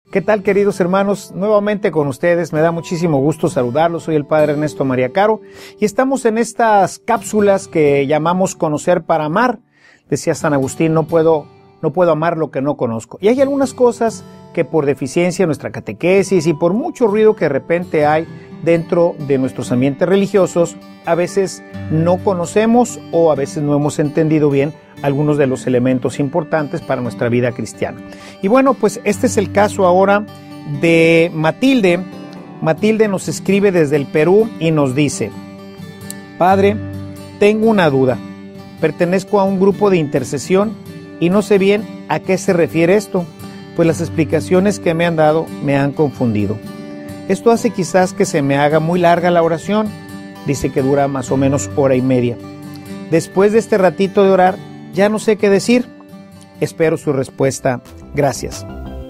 ¿Qué tal, queridos hermanos? Nuevamente con ustedes, me da muchísimo gusto saludarlos. Soy el Padre Ernesto María Caro y estamos en estas cápsulas que llamamos Conocer para Amar. Decía San Agustín, no puedo amar lo que no conozco. Y hay algunas cosas que por deficiencia de nuestra catequesis y por mucho ruido que de repente hay dentro de nuestros ambientes religiosos, a veces no conocemos o a veces no hemos entendido bien algunos de los elementos importantes para nuestra vida cristiana. Y bueno, pues este es el caso ahora de Matilde. Matilde nos escribe desde el Perú y nos dice: Padre, tengo una duda. Pertenezco a un grupo de intercesión y no sé bien a qué se refiere esto, pues las explicaciones que me han dado me han confundido. Esto hace quizás que se me haga muy larga la oración. Dice que dura más o menos hora y media. Después de este ratito de orar, ya no sé qué decir. Espero su respuesta. Gracias.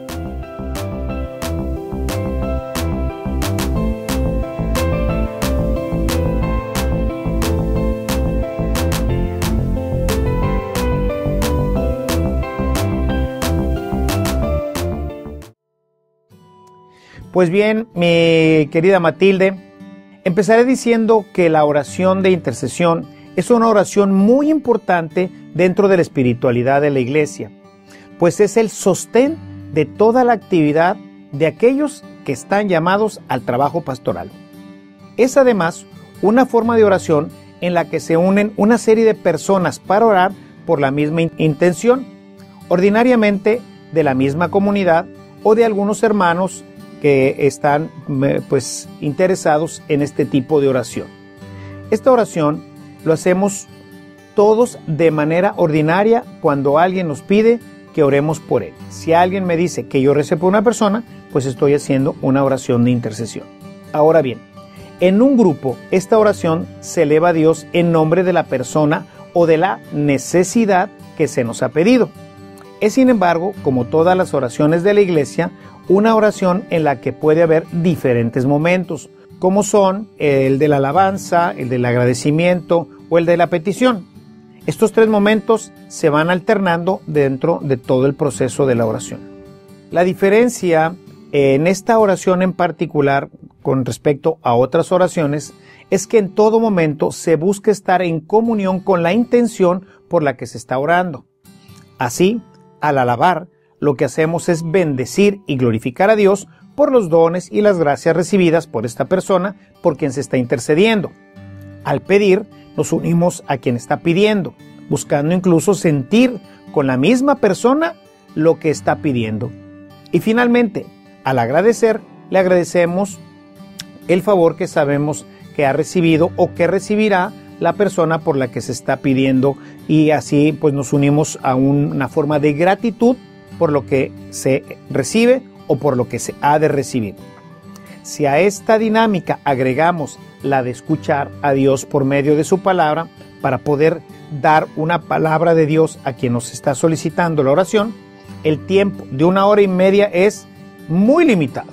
Pues bien, mi querida Matilde, empezaré diciendo que la oración de intercesión es una oración muy importante dentro de la espiritualidad de la Iglesia, pues es el sostén de toda la actividad de aquellos que están llamados al trabajo pastoral. Es además una forma de oración en la que se unen una serie de personas para orar por la misma intención, ordinariamente de la misma comunidad o de algunos hermanos que están interesados en este tipo de oración. Esta oración lo hacemos todos de manera ordinaria cuando alguien nos pide que oremos por él. Si alguien me dice que yo recé por una persona, pues estoy haciendo una oración de intercesión. Ahora bien, en un grupo, esta oración se eleva a Dios en nombre de la persona o de la necesidad que se nos ha pedido. Es, sin embargo, como todas las oraciones de la Iglesia, una oración en la que puede haber diferentes momentos, como son el de la alabanza, el del agradecimiento o el de la petición. Estos tres momentos se van alternando dentro de todo el proceso de la oración. La diferencia en esta oración en particular con respecto a otras oraciones es que en todo momento se busca estar en comunión con la intención por la que se está orando. Así, al alabar, lo que hacemos es bendecir y glorificar a Dios por los dones y las gracias recibidas por esta persona por quien se está intercediendo. Al pedir, nos unimos a quien está pidiendo, buscando incluso sentir con la misma persona lo que está pidiendo. Y finalmente, al agradecer, le agradecemos el favor que sabemos que ha recibido o que recibirá la persona por la que se está pidiendo, y así pues nos unimos a una forma de gratitud por lo que se recibe o por lo que se ha de recibir. Si a esta dinámica agregamos la de escuchar a Dios por medio de su palabra para poder dar una palabra de Dios a quien nos está solicitando la oración, el tiempo de una hora y media es muy limitado.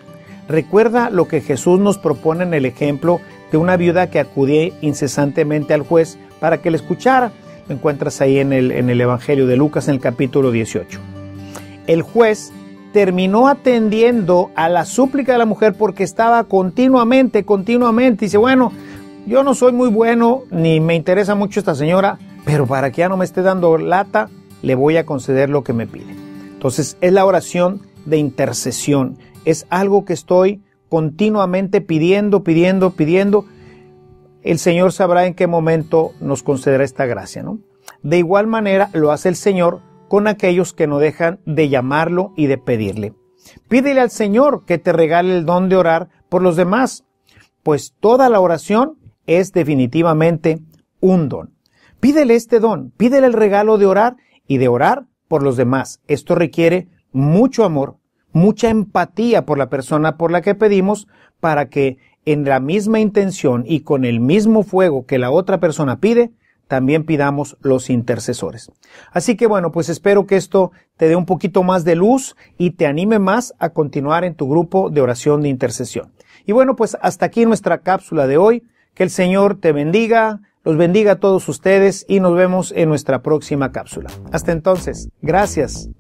Recuerda lo que Jesús nos propone en el ejemplo de una viuda que acudía incesantemente al juez para que le escuchara. Lo encuentras ahí en el Evangelio de Lucas en el capítulo 18. El juez terminó atendiendo a la súplica de la mujer porque estaba continuamente, dice, bueno, yo no soy muy bueno, ni me interesa mucho esta señora, pero para que ya no me esté dando lata, le voy a conceder lo que me pide. Entonces, es la oración de intercesión, es algo que estoy continuamente pidiendo. El Señor sabrá en qué momento nos concederá esta gracia, ¿no? De igual manera lo hace el Señor con aquellos que no dejan de llamarlo y de pedirle. Pídele al Señor que te regale el don de orar por los demás, pues toda la oración es definitivamente un don. Pídele este don, pídele el regalo de orar y de orar por los demás. Esto requiere mucho amor, mucha empatía por la persona por la que pedimos, para que en la misma intención y con el mismo fuego que la otra persona pide, también pidamos los intercesores. Así que bueno, pues espero que esto te dé un poquito más de luz y te anime más a continuar en tu grupo de oración de intercesión. Y bueno, pues hasta aquí nuestra cápsula de hoy. Que el Señor te bendiga, los bendiga a todos ustedes y nos vemos en nuestra próxima cápsula. Hasta entonces, gracias.